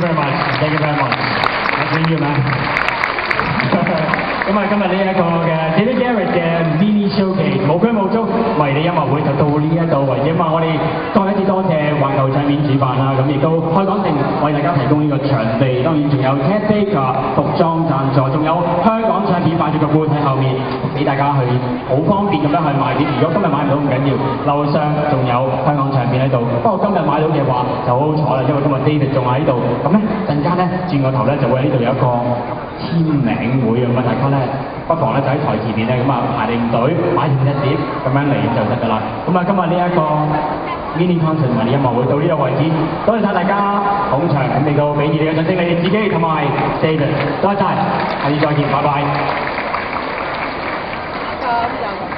very much. Thank you very much. Nice to meet you, man. 咁啊，今日呢一個嘅 David Garrett 嘅 mini showcase 無拘無束迷你音樂會就到呢一度為止啊嘛！我哋再一次多謝環球唱片主辦啦，咁亦都開港城為大家提供呢個場地，當然仲有 Ted Baker 服裝贊助，仲有香港唱片擺住個 booth 喺後面，俾大家去好方便咁樣去買碟。如果今日買唔到唔緊要，樓上仲有香港唱片喺度。不過今日買到嘅話就好好彩啦，因為今日 David 仲喺度。咁咧陣間咧轉個頭咧就會喺呢度有一個簽名會咁啊，大家咧不妨咧就喺台前面咧咁啊排定隊買完一碟咁樣嚟就得㗎啦。咁啊今日呢一個 mini concert 同埋音樂會到呢度為止，多謝晒大家捧場，咁嚟到俾熱烈嘅掌聲你哋自己同埋 David， 多謝，下次再見，拜拜。